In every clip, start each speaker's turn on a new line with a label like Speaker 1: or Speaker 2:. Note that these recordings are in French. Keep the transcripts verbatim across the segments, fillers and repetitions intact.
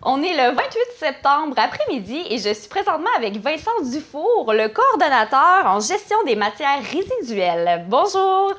Speaker 1: On est le vingt-huit septembre après-midi et je suis présentement avec Vincent Dufour, le coordonnateur en gestion des matières résiduelles. Bonjour!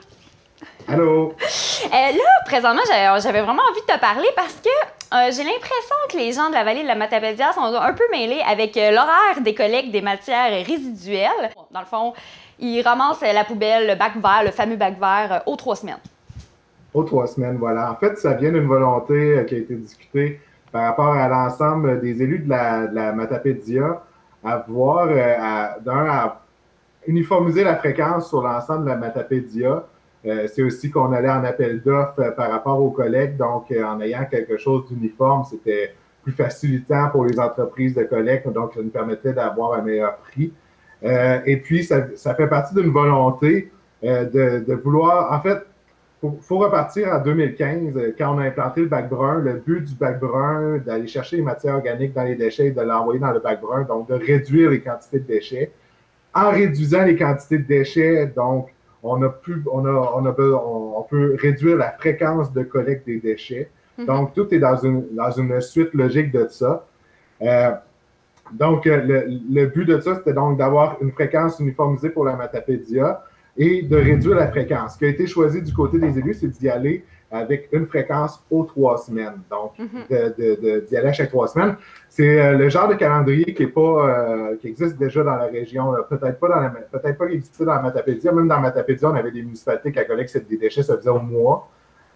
Speaker 2: Allô!
Speaker 1: Euh, là, présentement, j'avais vraiment envie de te parler parce que euh, j'ai l'impression que les gens de la vallée de la Matapédia sont un peu mêlés avec euh, l'horaire des collectes des matières résiduelles. Dans le fond, ils ramassent la poubelle, le bac vert, le fameux bac vert, euh, aux trois semaines.
Speaker 2: Aux trois semaines, voilà. En fait, ça vient d'une volonté euh, qui a été discutée par rapport à l'ensemble des élus de la, de la Matapédia à voir, euh, à, d'un, à uniformiser la fréquence sur l'ensemble de la Matapédia. Euh, c'est aussi qu'on allait en appel d'offres euh, par rapport aux collectes, donc euh, en ayant quelque chose d'uniforme, c'était plus facilitant pour les entreprises de collecte, donc ça nous permettait d'avoir un meilleur prix. Euh, et puis, ça, ça fait partie d'une volonté euh, de, de vouloir, en fait, il faut, faut repartir en deux mille quinze, quand on a implanté le bac brun. Le but du bac brun, d'aller chercher les matières organiques dans les déchets et de l'envoyer dans le bac brun, donc de réduire les quantités de déchets. En réduisant les quantités de déchets, donc, on, a pu, on, a, on, a, on, on peut réduire la fréquence de collecte des déchets. Mm-hmm. Donc, tout est dans une, dans une suite logique de ça. Euh, donc, le, le but de ça, c'était donc d'avoir une fréquence uniformisée pour la Matapédia et de réduire la fréquence. Ce qui a été choisi du côté des élus, c'est d'y aller avec une fréquence aux trois semaines. Donc, mm-hmm. de, de, de, d'y aller à chaque trois semaines. C'est euh, le genre de calendrier qui est pas euh, qui existe déjà dans la région. Peut-être pas dans la, peut-être pas qui existait dans la Matapédia. Même dans Matapédia, on avait des municipalités qui collectaient des déchets, ça faisait au mois.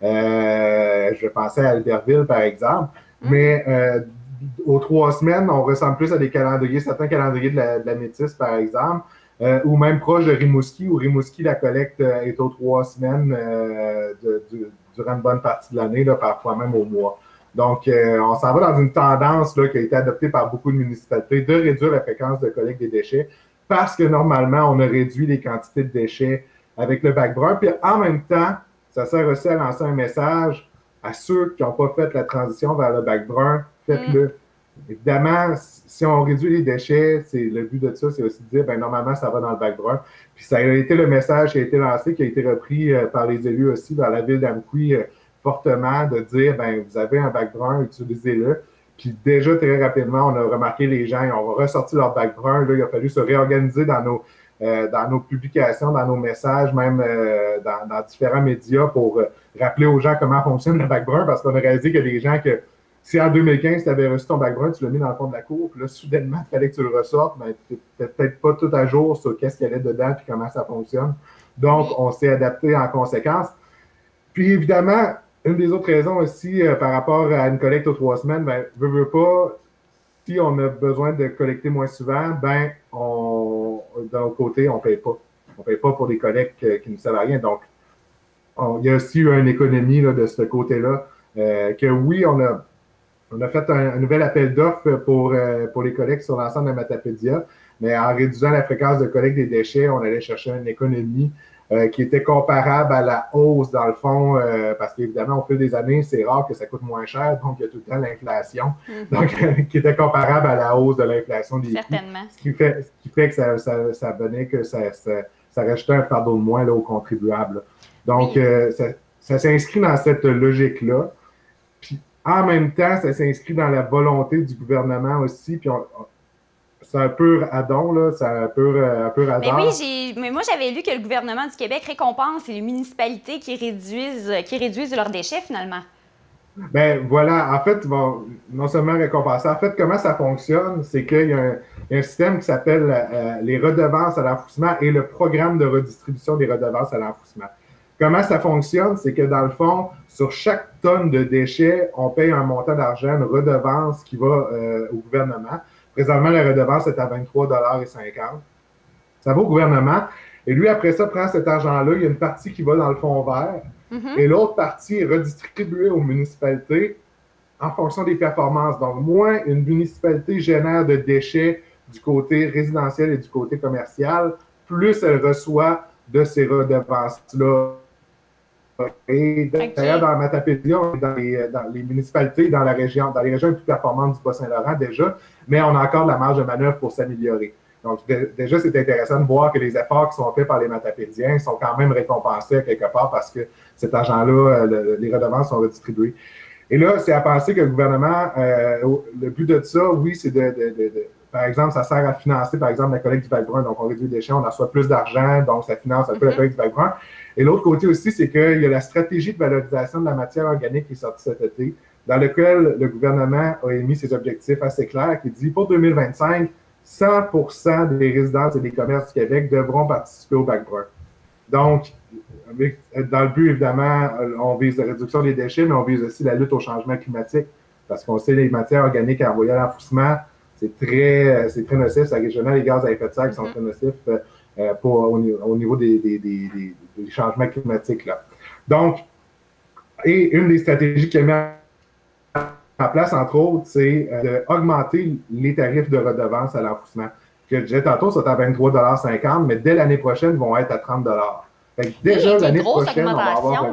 Speaker 2: Euh, je pensais à Albertville, par exemple. Mm-hmm. Mais euh, aux trois semaines, on ressemble plus à des calendriers, certains calendriers de la, de la Métis, par exemple. Euh, ou même proche de Rimouski, où Rimouski, la collecte euh, est aux trois semaines euh, de, de, durant une bonne partie de l'année, là, parfois même au mois. Donc, euh, on s'en va dans une tendance là, qui a été adoptée par beaucoup de municipalités de réduire la fréquence de collecte des déchets parce que normalement, on a réduit les quantités de déchets avec le bac brun. Puis en même temps, ça sert aussi à lancer un message à ceux qui n'ont pas fait la transition vers le bac brun, faites-le. Mm. Évidemment, si on réduit les déchets, c'est le but de ça, c'est aussi de dire, ben normalement, ça va dans le bac brun. Puis ça a été le message qui a été lancé, qui a été repris euh, par les élus aussi dans la ville d'Amqui euh, fortement, de dire, ben vous avez un bac brun, utilisez-le. Puis déjà, très rapidement, on a remarqué les gens, ils ont ressorti leur bac brun. Là, il a fallu se réorganiser dans nos, euh, dans nos publications, dans nos messages, même euh, dans, dans différents médias pour euh, rappeler aux gens comment fonctionne le bac brun, parce qu'on a réalisé qu'il y a des gens que si en deux mille quinze, tu avais reçu ton bac brun, tu l'as mis dans le fond de la cour, puis là, soudainement, il fallait que tu le ressortes, mais tu n'étais peut-être pas tout à jour sur qu'est-ce qu'il y avait dedans et comment ça fonctionne. Donc, on s'est adapté en conséquence. Puis, évidemment, une des autres raisons aussi euh, par rapport à une collecte aux trois semaines, ben, veut, veut pas, si on a besoin de collecter moins souvent, ben, on, d'un autre côté, on ne paye pas. On ne paye pas pour des collectes euh, qui ne servent à rien. Donc, on, il y a aussi eu une économie là, de ce côté-là, euh, que oui, on a. On a fait un, un nouvel appel d'offres pour, euh, pour les collectes sur l'ensemble de Matapédia, mais en réduisant la fréquence de collecte des déchets, on allait chercher une économie euh, qui était comparable à la hausse, dans le fond, euh, parce qu'évidemment, au fil des années, c'est rare que ça coûte moins cher, donc il y a tout le temps l'inflation, mm-hmm. donc euh, qui était comparable à la hausse de l'inflation des
Speaker 1: Certainement.
Speaker 2: coûts, ce qui fait, ce qui fait que ça, ça, ça venait que ça, ça, ça rajoutait un fardeau de moins là, aux contribuables. Là. Donc, oui. euh, ça, ça s'inscrit dans cette logique-là. Puis, en même temps, ça s'inscrit dans la volonté du gouvernement aussi. Puis on, on, c'est un pur addon, là, c'est un pur, un pur hasard.
Speaker 1: Mais oui, j'ai, mais moi, j'avais lu que le gouvernement du Québec récompense les municipalités qui réduisent, qui réduisent leurs déchets, finalement.
Speaker 2: Ben voilà, en fait, ils vont non seulement récompenser. En fait, comment ça fonctionne, c'est qu'il y a un, il y a un système qui s'appelle euh, les redevances à l'enfouissement et le programme de redistribution des redevances à l'enfouissement. Comment ça fonctionne? C'est que dans le fond, sur chaque tonne de déchets, on paye un montant d'argent, une redevance qui va euh, au gouvernement. Présentement, la redevance est à vingt-trois dollars cinquante. Ça va au gouvernement. Et lui, après ça, prend cet argent-là. Il y a une partie qui va dans le fonds vert. Mm-hmm. Et l'autre partie est redistribuée aux municipalités en fonction des performances. Donc, moins une municipalité génère de déchets du côté résidentiel et du côté commercial, plus elle reçoit de ces redevances-là. Et d'ailleurs, okay. dans la Matapédia, on est dans les, dans les municipalités, dans la région, dans les régions les plus performantes du Bas-Saint-Laurent déjà, mais on a encore de la marge de manœuvre pour s'améliorer. Donc, de, déjà, c'est intéressant de voir que les efforts qui sont faits par les Matapédiens sont quand même récompensés quelque part parce que cet argent-là, le, les redevances sont redistribuées. Et là, c'est à penser que le gouvernement, euh, le but de ça, oui, c'est de, de, de, de, par exemple, ça sert à financer, par exemple, la collecte du bac brun. Donc, on réduit les déchets, on reçoit plus d'argent, donc ça finance un peu mm-hmm. la collecte du bac brun. Et l'autre côté aussi, c'est qu'il y a la stratégie de valorisation de la matière organique qui est sortie cet été, dans lequel le gouvernement a émis ses objectifs assez clairs, qui dit pour deux mille vingt-cinq, cent pour cent des résidences et des commerces du Québec devront participer au bac brun. Donc, dans le but, évidemment, on vise la réduction des déchets, mais on vise aussi la lutte au changement climatique, parce qu'on sait que les matières organiques envoyées à l'enfouissement, c'est très, c'est très nocif, ça régénère les gaz à effet de serre qui sont très nocifs euh, pour, au, au niveau des, des, des, des, des changements climatiques. Là. Donc, et une des stratégies qui est mise en place, entre autres, c'est d'augmenter les tarifs de redevance à l'enfouissement. Que je disais tantôt, c'est à vingt-trois dollars cinquante, mais dès l'année prochaine, ils vont être à trente dollars. Fait que déjà, l'année prochaine, on va, avoir,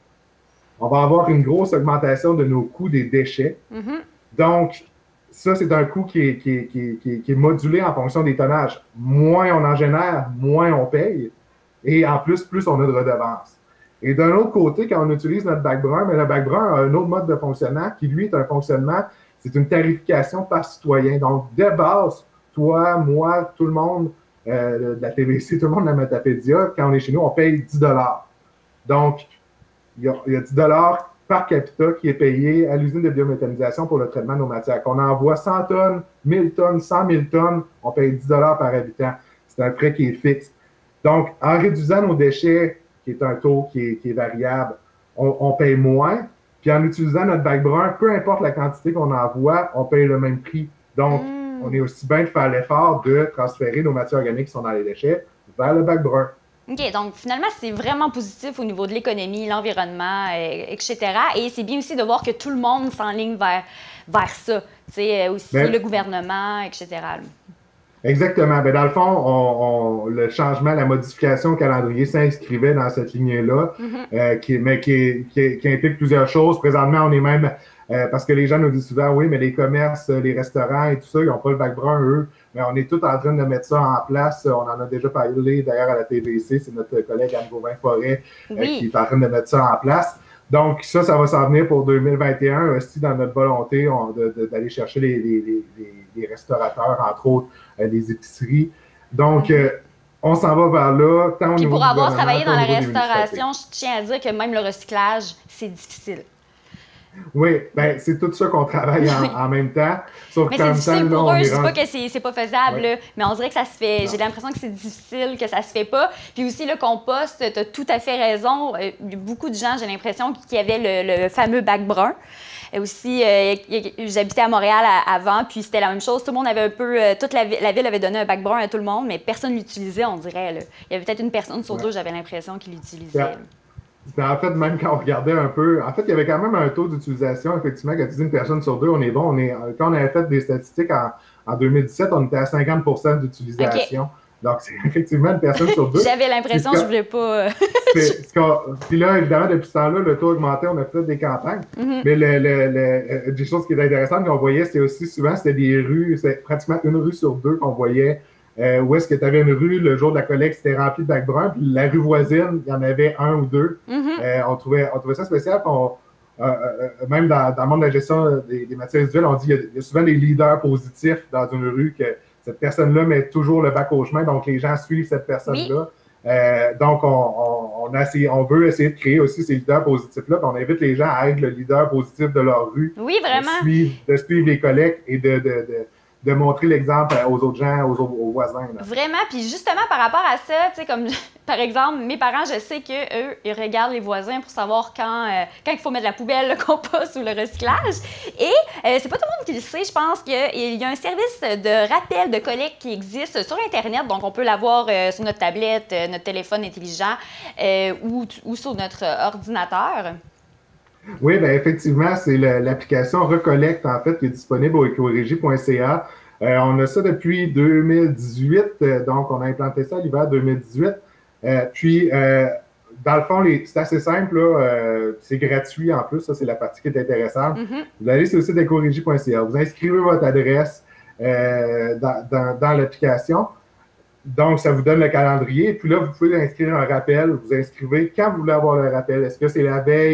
Speaker 2: on va avoir une grosse augmentation de nos coûts des déchets. Mm-hmm. Donc, ça, c'est un coût qui est, qui, est, qui, est, qui est modulé en fonction des tonnages. Moins on en génère, moins on paye. Et en plus, plus on a de redevances. Et d'un autre côté, quand on utilise notre bac brun, mais le bac brun a un autre mode de fonctionnement qui, lui, est un fonctionnement, c'est une tarification par citoyen. Donc, de base, toi, moi, tout le monde euh, de la T V C, tout le monde de la Matapédia, quand on est chez nous, on paye dix dollars. Donc, il y, a, il y a dix dollars par capita qui est payé à l'usine de biométhanisation pour le traitement de nos matières. Qu'on envoie cent tonnes, mille tonnes, cent mille tonnes, on paye dix dollars par habitant. C'est un frais qui est fixe. Donc, en réduisant nos déchets, qui est un taux qui est, qui est variable, on, on paye moins. Puis en utilisant notre bac brun, peu importe la quantité qu'on envoie, on paye le même prix. Donc, mmh. on est aussi bien de faire l'effort de transférer nos matières organiques qui sont dans les déchets vers le bac brun.
Speaker 1: OK, donc finalement, c'est vraiment positif au niveau de l'économie, l'environnement, et cetera. Et c'est bien aussi de voir que tout le monde s'enligne vers, vers ça. Tu sais, aussi ben, le gouvernement, et cetera.
Speaker 2: Exactement. Ben, dans le fond, on, on, le changement, la modification au calendrier s'inscrivait dans cette lignée-là, mm-hmm. euh, qui, mais qui, qui, qui implique plusieurs choses. Présentement, on est même, euh, parce que les gens nous disent souvent, oui, mais les commerces, les restaurants et tout ça, ils n'ont pas le bac brun, eux. Mais on est tous en train de mettre ça en place. On en a déjà parlé d'ailleurs à la T V C. C'est notre collègue Anne Gauvin-Forêt oui. euh, qui est en train de mettre ça en place. Donc, ça, ça va s'en venir pour deux mille vingt et un aussi dans notre volonté on, de, de, d'aller chercher les, les, les, les restaurateurs, entre autres, euh, les épiceries. Donc, euh, on s'en va vers là. Tant
Speaker 1: Puis pour avoir travaillé dans la restauration, je tiens à dire que même le recyclage, c'est difficile.
Speaker 2: Oui, bien, c'est tout ça qu'on travaille en, en même temps. Sauf
Speaker 1: mais c'est difficile
Speaker 2: temps,
Speaker 1: pour
Speaker 2: là,
Speaker 1: eux, je ne dis pas que c'est, c'est pas faisable,
Speaker 2: ouais.
Speaker 1: là, mais on dirait que ça se fait. Non. J'ai l'impression que c'est difficile, que ça se fait pas. Puis aussi, le compost, tu as tout à fait raison. Il y a beaucoup de gens, j'ai l'impression, qui avaient le, le fameux bac brun. Et aussi, euh, j'habitais à Montréal à, avant, puis c'était la même chose. Tout le monde avait un peu... Euh, toute la, la ville avait donné un bac brun à tout le monde, mais personne ne l'utilisait, on dirait. Là. Il y avait peut-être une personne sur ouais. deux, j'avais l'impression, qui l'utilisait. Yeah.
Speaker 2: En fait, même quand on regardait un peu, en fait, il y avait quand même un taux d'utilisation, effectivement, quand tu dis une personne sur deux, on est bon. On est, quand on avait fait des statistiques en, en deux mille dix-sept, on était à cinquante pour cent d'utilisation. Okay. Donc, c'est effectivement une personne sur deux.
Speaker 1: J'avais l'impression que je voulais pas...
Speaker 2: Puis là, évidemment, depuis ce temps-là, le taux augmentait, on a fait des campagnes. Mm-hmm. Mais le, le, le, des choses qui étaient intéressantes qu'on voyait, c'était aussi souvent, c'était des rues, c'était pratiquement une rue sur deux qu'on voyait. Euh, où est-ce que tu avais une rue, le jour de la collecte, c'était rempli de bacs bruns, puis la rue voisine, il y en avait un ou deux. Mm-hmm. euh, on, trouvait, on trouvait ça spécial. On, euh, euh, même dans, dans le monde de la gestion des, des matières résiduelles, on dit qu'il y, y a souvent des leaders positifs dans une rue, que cette personne-là met toujours le bac au chemin, donc les gens suivent cette personne-là. Oui. Euh, donc, on, on, on, a essayé, on veut essayer de créer aussi ces leaders positifs-là, puis on invite les gens à être le leader positif de leur rue.
Speaker 1: Oui, vraiment.
Speaker 2: De suivre, de suivre les collectes et de... de, de de montrer l'exemple aux autres gens, aux, aux voisins. Là.
Speaker 1: Vraiment, puis justement par rapport à ça, tu sais, comme par exemple, mes parents, je sais qu'eux, ils regardent les voisins pour savoir quand, euh, quand il faut mettre la poubelle, le compost ou le recyclage. Et euh, c'est pas tout le monde qui le sait, je pense qu'il y a un service de rappel de collecte qui existe sur Internet, donc on peut l'avoir euh, sur notre tablette, euh, notre téléphone intelligent euh, ou, ou sur notre ordinateur.
Speaker 2: Oui, bien effectivement, c'est le, l'application Recollecte, en fait, qui est disponible au écorégie point c a. Euh, on a ça depuis deux mille dix-huit, euh, donc on a implanté ça l'hiver deux mille dix-huit. Euh, puis, euh, dans le fond, les, c'est assez simple, là, euh, c'est gratuit en plus, ça c'est la partie qui est intéressante. Mm-hmm. Vous allez sur le site écorégie point c a, vous inscrivez votre adresse euh, dans, dans, dans l'application. Donc, ça vous donne le calendrier. Puis là, vous pouvez inscrire un rappel. Vous inscrivez quand vous voulez avoir le rappel. Est-ce que c'est la veille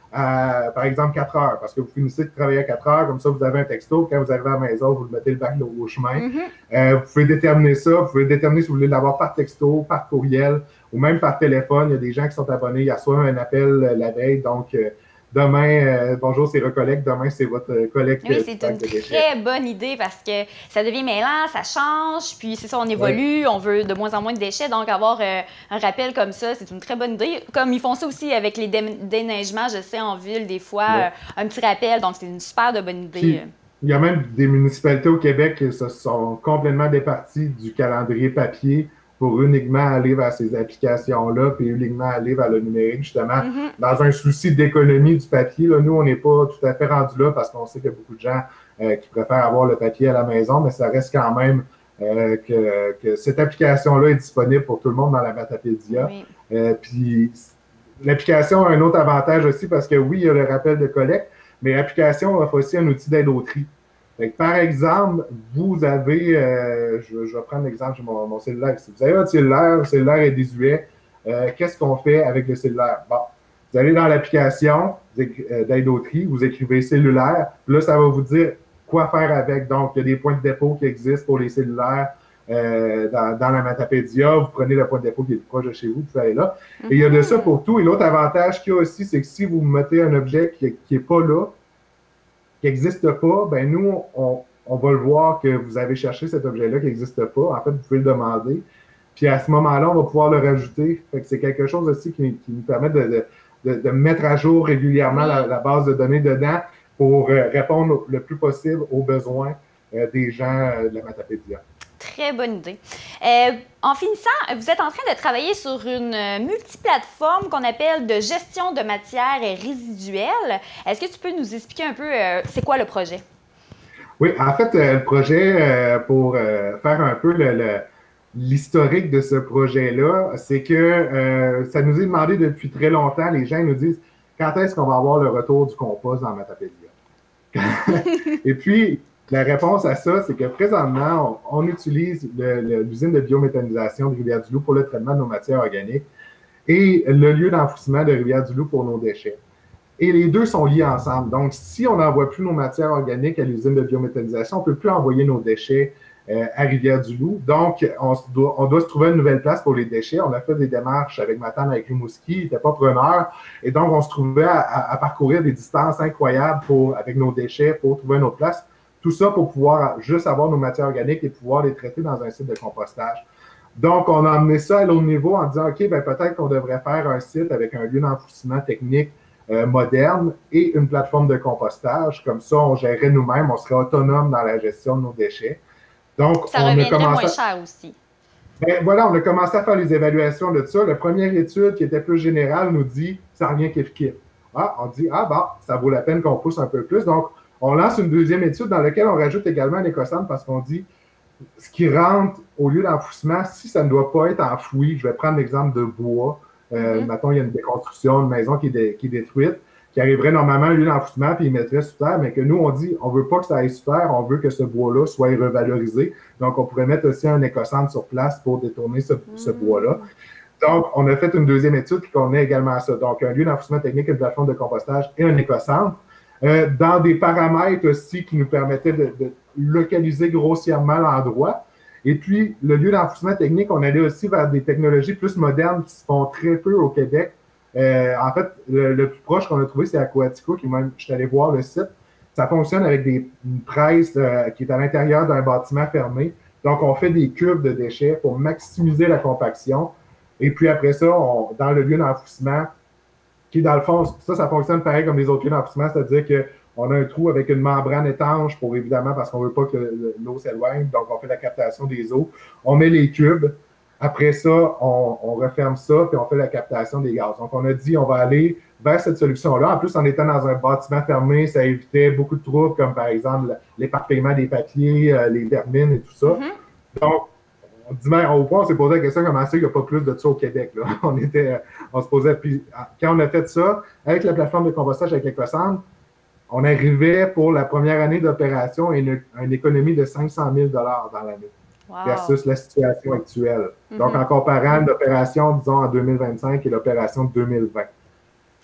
Speaker 2: à, par exemple, quatre heures, parce que vous finissez de travailler à quatre heures, comme ça, vous avez un texto, quand vous arrivez à la maison, vous le mettez le bac au chemin. Mm-hmm. euh, vous pouvez déterminer ça, vous pouvez déterminer si vous voulez l'avoir par texto, par courriel, ou même par téléphone. Il y a des gens qui sont abonnés, il y a soit un appel euh, la veille, donc euh, demain, euh, bonjour, c'est Recollecte. Demain, c'est votre collecte.
Speaker 1: Oui, c'est une très bonne idée parce que ça devient mêlant, ça change, puis c'est ça, on évolue, oui. On veut de moins en moins de déchets, donc avoir euh, un rappel comme ça, c'est une très bonne idée. Comme ils font ça aussi avec les dé déneigements, je sais, en ville, des fois, oui. euh, un petit rappel, donc c'est une super de bonne idée.
Speaker 2: Puis, il y a même des municipalités au Québec qui se sont complètement départies du calendrier papier pour uniquement aller vers ces applications-là, puis uniquement aller vers le numérique, justement, mm-hmm. dans un souci d'économie du papier. Là, nous, on n'est pas tout à fait rendu là parce qu'on sait qu'il y a beaucoup de gens euh, qui préfèrent avoir le papier à la maison, mais ça reste quand même euh, que, que cette application-là est disponible pour tout le monde dans la Matapédia. Oui. Euh, puis l'application a un autre avantage aussi parce que oui, il y a le rappel de collecte, mais l'application offre aussi un outil d'aide au tri. Fait que, par exemple, vous avez, euh, je, je vais prendre l'exemple de mon, mon cellulaire ici. Vous avez votre cellulaire, le cellulaire est désuet. Euh, Qu'est-ce qu'on fait avec le cellulaire? Bon, vous allez dans l'application d'aide au tri, vous écrivez cellulaire, puis là, ça va vous dire quoi faire avec. Donc, il y a des points de dépôt qui existent pour les cellulaires euh, dans, dans la Matapédia. Vous prenez le point de dépôt qui est plus proche de chez vous, vous allez là. Et il y a de ça pour tout. Et l'autre avantage qu'il y a aussi, c'est que si vous mettez un objet qui n'est pas là, qui n'existe pas, ben nous, on, on va le voir que vous avez cherché cet objet-là qui n'existe pas. En fait, vous pouvez le demander. Puis à ce moment-là, on va pouvoir le rajouter. Fait que c'est quelque chose aussi qui, qui nous permet de, de, de mettre à jour régulièrement la, la base de données dedans pour euh, répondre le plus possible aux besoins euh, des gens euh, de la Matapédia.
Speaker 1: Très bonne idée. Euh, en finissant, vous êtes en train de travailler sur une multiplateforme qu'on appelle de gestion de matières résiduelles. Est-ce que tu peux nous expliquer un peu euh, c'est quoi le projet?
Speaker 2: Oui, en fait, euh, le projet, euh, pour euh, faire un peu le, le, l'historique de ce projet-là, c'est que euh, ça nous est demandé depuis très longtemps. Les gens nous disent quand est-ce qu'on va avoir le retour du compost dans Matapédia? Et puis, la réponse à ça, c'est que présentement, on, on utilise l'usine de biométhanisation de Rivière-du-Loup pour le traitement de nos matières organiques et le lieu d'enfouissement de Rivière-du-Loup pour nos déchets. Et les deux sont liés ensemble. Donc, si on n'envoie plus nos matières organiques à l'usine de biométhanisation, on ne peut plus envoyer nos déchets euh, à Rivière-du-Loup. Donc, on doit, on doit se trouver une nouvelle place pour les déchets. On a fait des démarches avec ma tante avec Rimouski, il n'était pas preneur. Et donc, on se trouvait à, à, à parcourir des distances incroyables pour, avec nos déchets pour trouver une autre place. Tout ça pour pouvoir juste avoir nos matières organiques et pouvoir les traiter dans un site de compostage. Donc, on a amené ça à l'autre niveau en disant, OK, ben peut-être qu'on devrait faire un site avec un lieu d'enfouissement technique euh, moderne et une plateforme de compostage. Comme ça, on gérerait nous-mêmes, on serait autonome dans la gestion de nos déchets. Donc,
Speaker 1: ça
Speaker 2: on
Speaker 1: reviendrait
Speaker 2: a commencé
Speaker 1: moins cher aussi.
Speaker 2: Ben, voilà, on a commencé à faire les évaluations de ça. La première étude, qui était plus générale, nous dit, ça revient kiff-kiff. Ah, on dit, ah bon, ça vaut la peine qu'on pousse un peu plus. Donc, on lance une deuxième étude dans laquelle on rajoute également un écocentre parce qu'on dit ce qui rentre au lieu d'enfouissement, si ça ne doit pas être enfoui, je vais prendre l'exemple de bois. Euh, mm-hmm. Mettons, il y a une déconstruction, une maison qui est, dé, qui est détruite, qui arriverait normalement au lieu d'enfouissement puis il mettrait sous terre, mais que nous, on dit on ne veut pas que ça aille sous terre, on veut que ce bois-là soit revalorisé. Donc, on pourrait mettre aussi un écocentre sur place pour détourner ce, mm-hmm. ce bois-là. Donc, on a fait une deuxième étude qui contenait également ça. Donc, un lieu d'enfouissement technique, une plateforme de compostage et un écocentre. Euh, dans des paramètres aussi qui nous permettaient de, de localiser grossièrement l'endroit. Et puis, le lieu d'enfouissement technique, on allait aussi vers des technologies plus modernes qui se font très peu au Québec. Euh, en fait, le, le plus proche qu'on a trouvé, c'est Aquatico, qui même, je suis allé voir le site. Ça fonctionne avec des, une presse euh, qui est à l'intérieur d'un bâtiment fermé. Donc, on fait des cubes de déchets pour maximiser la compaction. Et puis après ça, on, dans le lieu d'enfouissement, qui, dans le fond, ça, ça fonctionne pareil comme les autres lieux d'enfouissement, c'est-à-dire qu'on a un trou avec une membrane étanche pour, évidemment, parce qu'on ne veut pas que l'eau s'éloigne, donc on fait la captation des eaux. On met les cubes. Après ça, on, on referme ça, puis on fait la captation des gaz. Donc, on a dit, on va aller vers cette solution-là. En plus, en étant dans un bâtiment fermé, ça évitait beaucoup de troubles, comme par exemple l'éparpillement des papiers, euh, les vermines et tout ça. Mm-hmm. Donc, on dit, mais au point, on s'est posé la question comment c'est qu'il n'y a pas plus de ça au Québec. Là. On, était, on se posait, puis quand on a fait ça, avec la plateforme de compostage avec l'écocentre, on arrivait pour la première année d'opération à une, une économie de cinq cent mille dollars dans l'année, wow. versus la situation actuelle. Mm-hmm. Donc, en comparant l'opération, disons, en deux mille vingt-cinq et l'opération de deux mille vingt.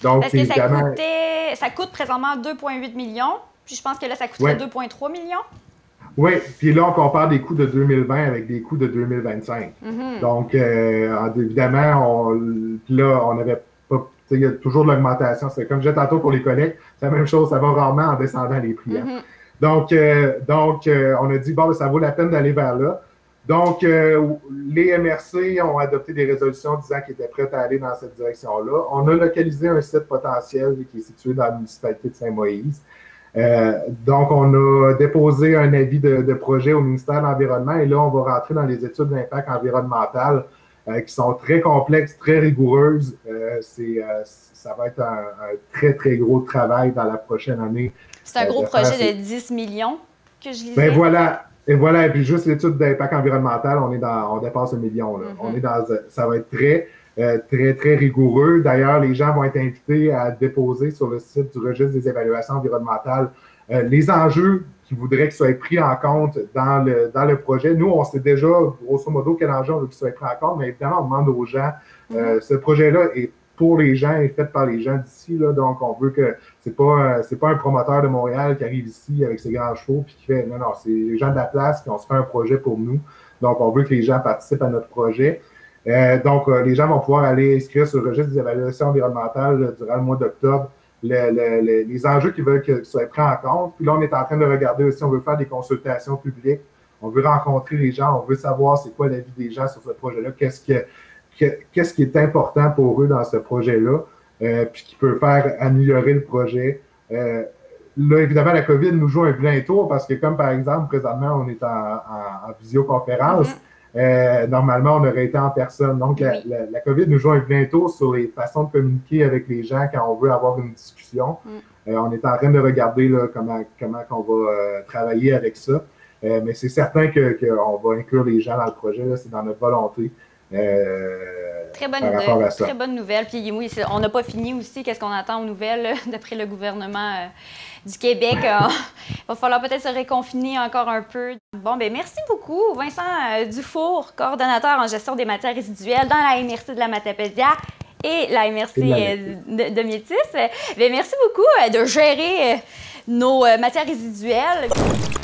Speaker 2: Donc,
Speaker 1: Parce que
Speaker 2: évidemment,
Speaker 1: ça, coûtait, ça coûte présentement deux virgule huit millions, puis je pense que là, ça coûterait ouais. deux virgule trois millions.
Speaker 2: Oui, puis là, on compare des coûts de deux mille vingt avec des coûts de deux mille vingt-cinq. Mm-hmm. Donc, euh, évidemment, on, là, on avait pas, il y a toujours de l'augmentation. C'est comme je disais tantôt pour les collectes, c'est la même chose, ça va rarement en descendant les prix. Hein. Mm-hmm. Donc, euh, donc euh, on a dit, bon, ça vaut la peine d'aller vers là. Donc, euh, les M R C ont adopté des résolutions disant qu'ils étaient prêts à aller dans cette direction-là. On a localisé un site potentiel qui est situé dans la municipalité de Saint-Moïse. Euh, donc, on a déposé un avis de, de projet au ministère de l'Environnement et là, on va rentrer dans les études d'impact environnemental euh, qui sont très complexes, très rigoureuses. Euh, c'est, euh, ça va être un, un très, très gros travail dans la prochaine année.
Speaker 1: C'est un gros euh, projet ces... de dix millions que je lisais.
Speaker 2: Ben voilà. Et voilà, et puis juste l'étude d'impact environnemental, on est dans, on dépasse un million. Là. Mm-hmm. On est dans, ça va être très, euh, très, très rigoureux. D'ailleurs, les gens vont être invités à déposer sur le site du registre des évaluations environnementales euh, les enjeux qu'ils voudraient qu'ils soient pris en compte dans le, dans le projet. Nous, on sait déjà, grosso modo, quel enjeu on veut qu'ils soient pris en compte, mais évidemment, on demande aux gens, mm-hmm. euh, ce projet-là est pour les gens et fait par les gens d'ici, là, donc on veut que c'est pas euh, c'est pas un promoteur de Montréal qui arrive ici avec ses grands chevaux puis qui fait non non c'est les gens de la place qui ont fait un projet pour nous, donc on veut que les gens participent à notre projet. Euh, donc euh, les gens vont pouvoir aller inscrire sur le registre des évaluations environnementales là, durant le mois d'octobre le, le, le, les enjeux qu'ils veulent que soient pris en compte. Puis là on est en train de regarder aussi, on veut faire des consultations publiques, on veut rencontrer les gens, on veut savoir c'est quoi l'avis des gens sur ce projet-là, qu'est-ce que qu'est-ce qui est important pour eux dans ce projet-là, euh, puis qui peut faire améliorer le projet. Euh, là, évidemment, la COVID nous joue un vilain tour parce que, comme par exemple, présentement, on est en, en, en visioconférence. Mm-hmm. euh, normalement, on aurait été en personne. Donc, oui. la, la, la COVID nous joue un vilain tour sur les façons de communiquer avec les gens quand on veut avoir une discussion. Mm. Euh, on est en train de regarder là, comment, comment on va euh, travailler avec ça. Euh, mais c'est certain qu'on que va inclure les gens dans le projet. Là, c'est dans notre volonté. Euh,
Speaker 1: très bonne idée, très bonne nouvelle. Puis oui, on n'a pas fini aussi. Qu'est-ce qu'on attend aux nouvelles d'après le gouvernement euh, du Québec? Il va falloir peut-être se réconfiner encore un peu. Bon, ben merci beaucoup, Vincent euh, Dufour, coordonnateur en gestion des matières résiduelles dans la M R C de la Matapédia et la M R C euh, de, de Métis. Ben, merci beaucoup euh, de gérer euh, nos euh, matières résiduelles.